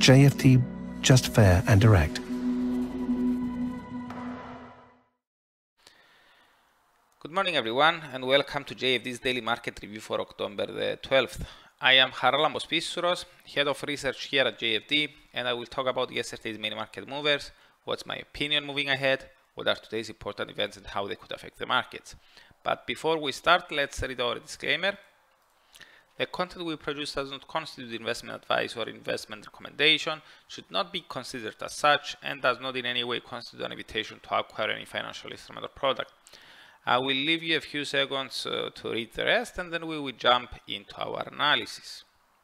JFD, just fair and direct. Good morning everyone and welcome to JFD's daily market review for October the 12th. I am Charalambos Pissouros, head of research here at JFD, and I will talk about yesterday's main market movers, what's my opinion moving ahead, what are today's important events and how they could affect the markets. But before we start, let's read our disclaimer. The content we produce does not constitute investment advice or investment recommendation, should not be considered as such, and does not in any way constitute an invitation to acquire any financial instrument or product. I will leave you a few seconds to read the rest, and then we will jump into our analysis.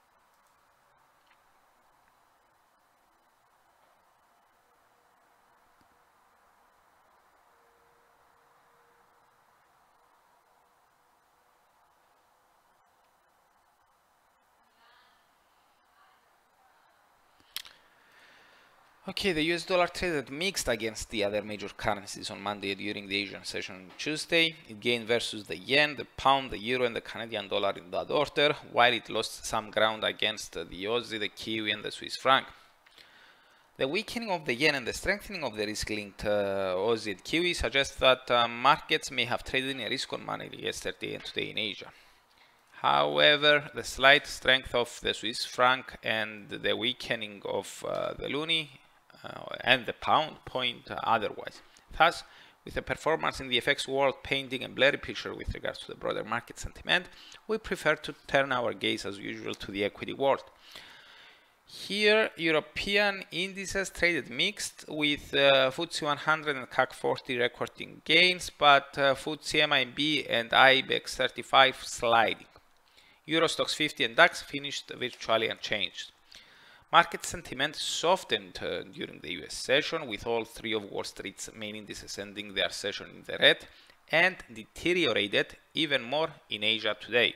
Okay, the US dollar traded mixed against the other major currencies on Monday during the Asian session on Tuesday. It gained versus the yen, the pound, the euro and the Canadian dollar in that order, while it lost some ground against the Aussie, the Kiwi and the Swiss franc. The weakening of the yen and the strengthening of the risk-linked Aussie and Kiwi suggests that markets may have traded in a risk-on manner yesterday and today in Asia. However, the slight strength of the Swiss franc and the weakening of the loonie and the pound point otherwise. Thus, with the performance in the FX world painting a blurry picture with regards to the broader market sentiment, we prefer to turn our gaze as usual to the equity world. Here, European indices traded mixed, with FTSE 100 and CAC 40 recording gains, but FTSE MIB and IBEX 35 sliding. Euro Stoxx 50 and DAX finished virtually unchanged. Market sentiment softened during the US session, with all three of Wall Street's main indices ending their session in the red, and deteriorated even more in Asia today.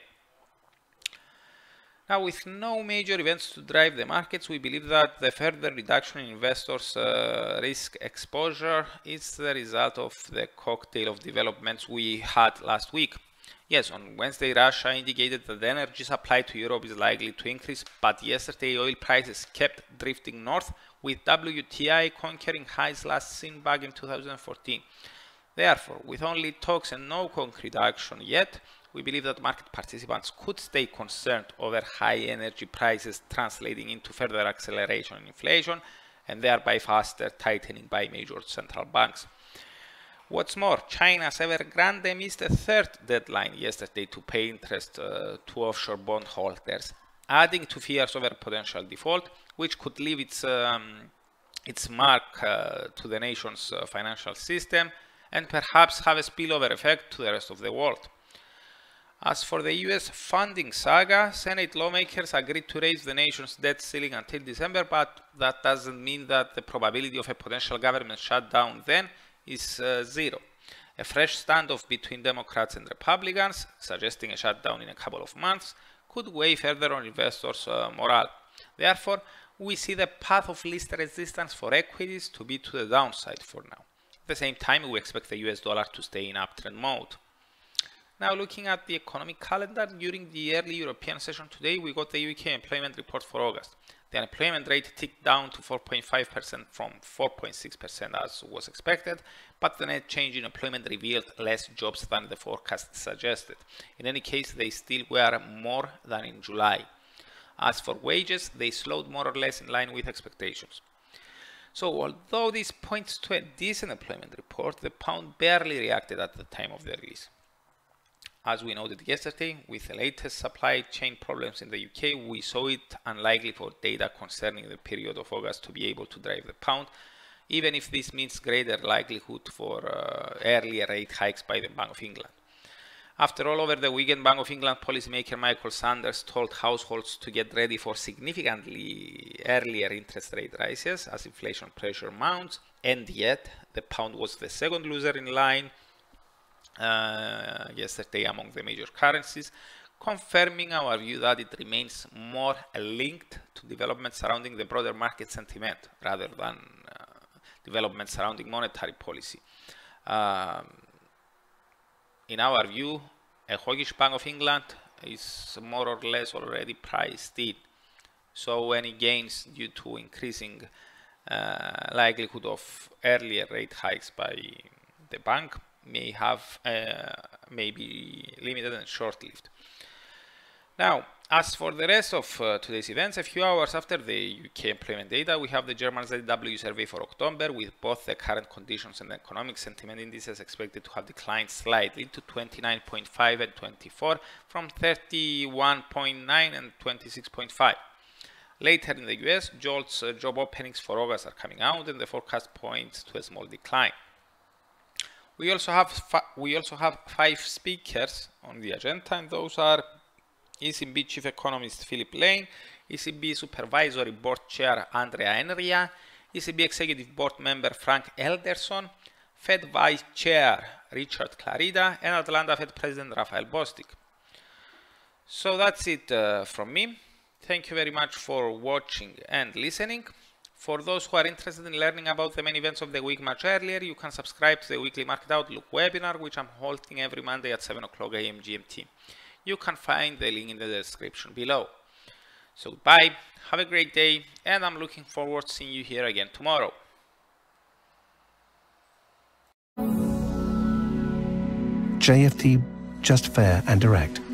Now, with no major events to drive the markets, we believe that the further reduction in investors' risk exposure is the result of the cocktail of developments we had last week. Yes, on Wednesday, Russia indicated that the energy supply to Europe is likely to increase, but yesterday oil prices kept drifting north, with WTI conquering highs last seen back in 2014. Therefore, with only talks and no concrete action yet, we believe that market participants could stay concerned over high energy prices translating into further acceleration in inflation and thereby faster tightening by major central banks. What's more, China's Evergrande missed a third deadline yesterday to pay interest to offshore bondholders, adding to fears over potential default, which could leave its mark to the nation's financial system and perhaps have a spillover effect to the rest of the world. As for the US funding saga, Senate lawmakers agreed to raise the nation's debt ceiling until December, but that doesn't mean that the probability of a potential government shutdown then is zero. A fresh standoff between Democrats and Republicans, suggesting a shutdown in a couple of months, could weigh further on investors' morale. Therefore, we see the path of least resistance for equities to be to the downside for now. At the same time, we expect the US dollar to stay in uptrend mode. Now, looking at the economic calendar, during the early European session today, we got the UK employment report for August. The unemployment rate ticked down to 4.5% from 4.6% as was expected, but the net change in employment revealed less jobs than the forecast suggested. In any case, they still were more than in July. As for wages, they slowed more or less in line with expectations. So, although this points to a decent employment report, the pound barely reacted at the time of the release. As we noted yesterday, with the latest supply chain problems in the UK, we saw it unlikely for data concerning the period of August to be able to drive the pound, even if this means greater likelihood for earlier rate hikes by the Bank of England. After all, over the weekend, Bank of England policymaker Michael Sanders told households to get ready for significantly earlier interest rate rises as inflation pressure mounts, and yet the pound was the second loser in line yesterday among the major currencies, confirming our view that it remains more linked to developments surrounding the broader market sentiment rather than developments surrounding monetary policy. In our view, a hawkish Bank of England is more or less already priced in. So any gains due to increasing likelihood of earlier rate hikes by the bank may be limited and short-lived. Now, as for the rest of today's events, a few hours after the UK employment data, we have the German ZW survey for October, with both the current conditions and the economic sentiment indices expected to have declined slightly to 29.5 and 24 from 31.9 and 26.5. Later in the US, JOLTS job openings for August are coming out, and the forecast points to a small decline. We also have 5 speakers on the agenda, and those are ECB Chief Economist Philip Lane, ECB Supervisory Board Chair Andrea Enria, ECB Executive Board Member Frank Elderson, Fed Vice Chair Richard Clarida, and Atlanta Fed President Raphael Bostic. So that's it from me. Thank you very much for watching and listening. For those who are interested in learning about the main events of the week much earlier, you can subscribe to the Weekly Market Outlook webinar, which I'm holding every Monday at 7 o'clock AM GMT. You can find the link in the description below. So bye, have a great day, and I'm looking forward to seeing you here again tomorrow. JFD, just fair and direct.